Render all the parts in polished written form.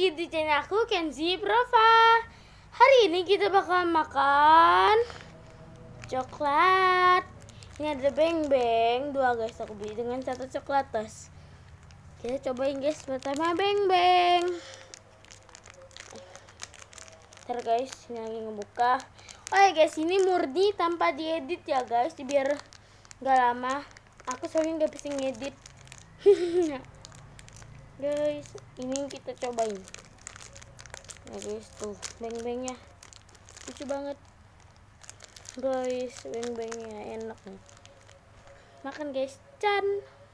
lagi di channel aku Kenzi Prova. Hari ini kita bakal makan coklat. Ini ada beng-beng dua guys, aku beli dengan satu coklat tos. Kita cobain guys, pertama beng-beng. Ntar guys, ini lagi ngebuka. Oh ya guys, ini murni tanpa diedit ya guys, biar nggak lama. Aku soalnya nggak bisa ngedit. Guys, ini kita cobain. Nah guys, tuh beng-bengnya lucu banget. Guys, beng-bengnya enak nih. Makan guys, can.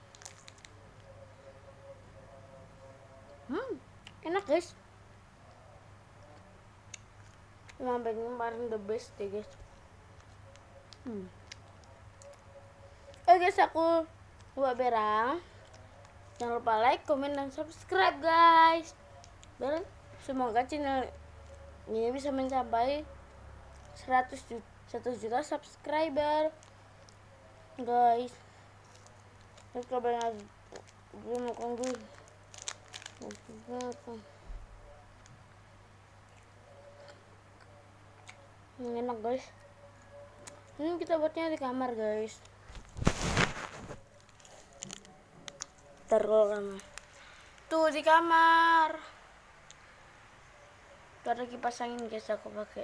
Enak guys. Emang beng paling the best deh guys. Oke guys, aku buat berang. Jangan lupa like, komen, dan subscribe guys. Dan semoga channel ini bisa mencapai 1 juta subscriber guys. Terus cobain lagi. Gue makan dulu. Enak guys. Ini kita buatnya di kamar guys. Taruh kamar. Tuh di kamar. Tuh ada kipas angin guys, aku pakai.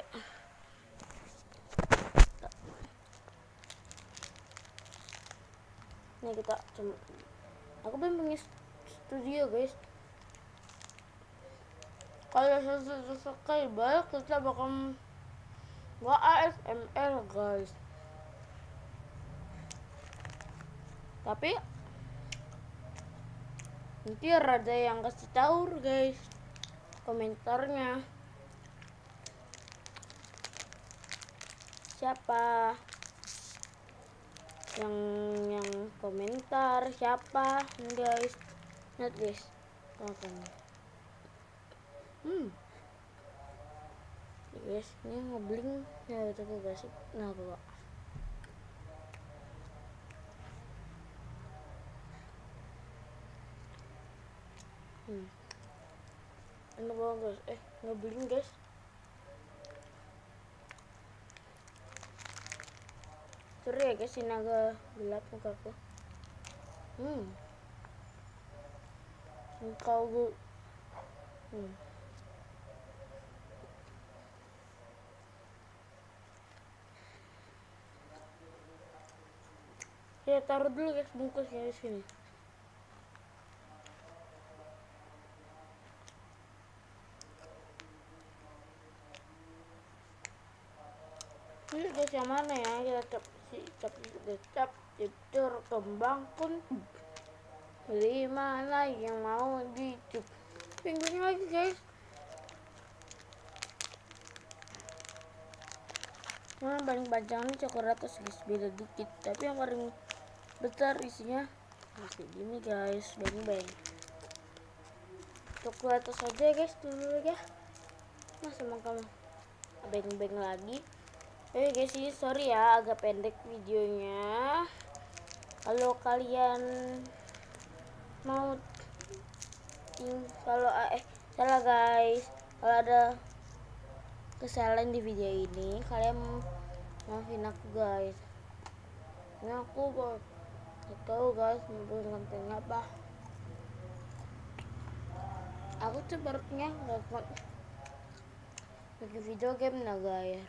Nih kita cuma. Aku belum punya studio guys. Kalau 1 subscriber kita bakal buat ASMR guys. Tapi nanti ada yang kasih tahu guys komentarnya. Siapa yang komentar, siapa guys. Lihat guys, makan. Guys, ini ngebling ya, itu guys. Nah kok enak banget guys. Ngebling guys. Sorry ya guys, ini agak gelap mukaku. Muka gue. Ya taruh dulu guys bungkusnya di sini. Ini guys yang mana ya? Kita cap tidur kembang pun. Beli mana yang mau dicup? Pinggirnya lagi guys. Yang paling panjang ini coklat guys, beda dikit. Tapi yang paling besar isinya masih gini guys, beng-beng. Coklat saja guys dulu ya. Masa makan beng-beng lagi. Oke guys, ini sorry ya agak pendek videonya. Kalau kalian mau salah guys, kalau ada kesalahan di video ini kalian maafin aku guys. Ini aku gak tahu guys mau bikin konten apa. Aku sepertinya gak bikin video game nah guys.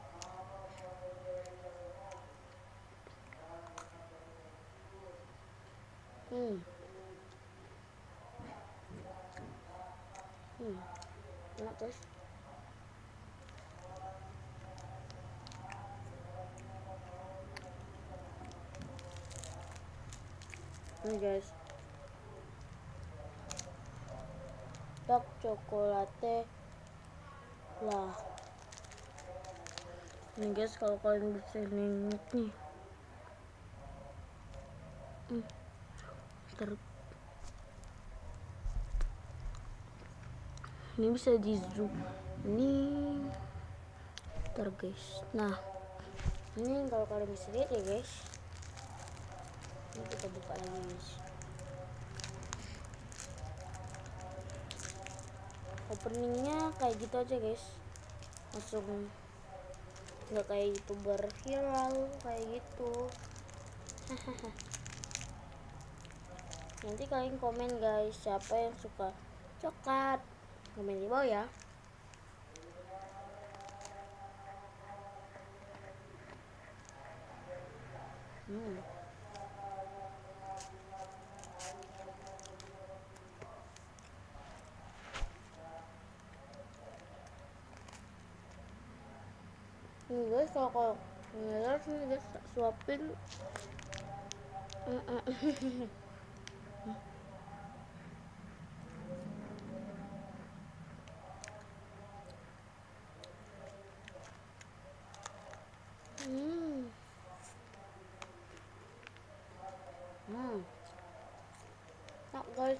Enak guys. Ini guys, dark coklatnya lah. Ini guys, kalau kalian bisa lihat nih, ini bisa di zoom ini guys. Nah ini kalau kalian bisa lihat ya guys, ini kita buka lagi guys. openingnya kayak gitu aja guys, langsung nggak kayak youtuber viral kayak gitu. Nanti kalian komen guys, siapa yang suka coklat, komen di bawah ya. Ini guys, kalau ngeler nih guys, suapin. Nah guys,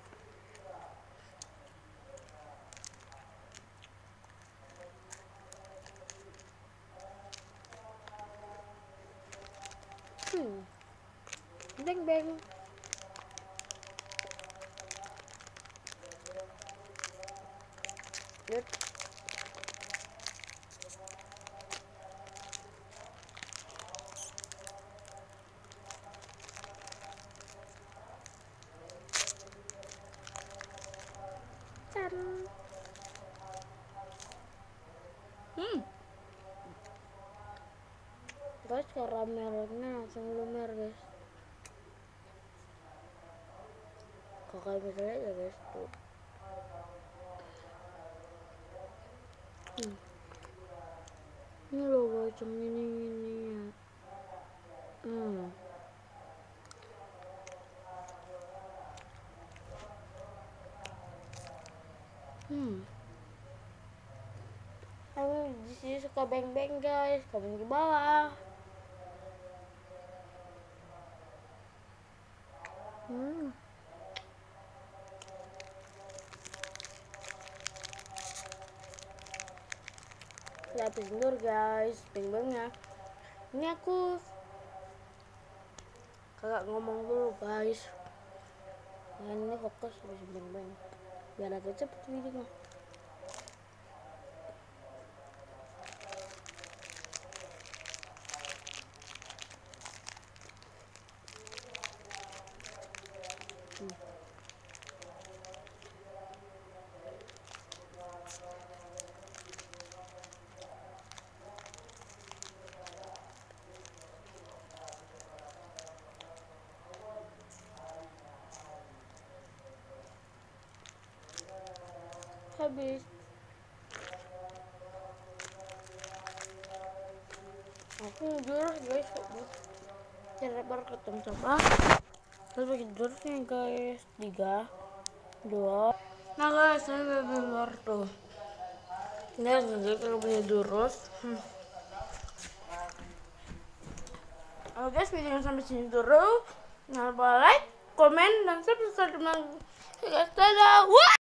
beng beng. Lihat. Guys, karamelnya langsung lumer guys. Kalau kalian bisa lihat ya guys tuh. Ini loh guys, yang ini ya. Kalian di sini suka beng-beng guys, komen di bawah. Kita habisin dulu guys, beng-bengnya. Ini aku kagak ngomong dulu guys. Nah, ini fokus habis beng-beng. Biar agak cepet videonya. Habis. Aku jurus guys, cara ketemu coba. Terus bagi jurusnya guys, 3, 2. Nah guys, saya udah dengar tuh. Ini juga kalau punya jurus. Oke guys, videonya sampai sini dulu. Jangan lupa like, komen, dan subscribe. Guys, dadah.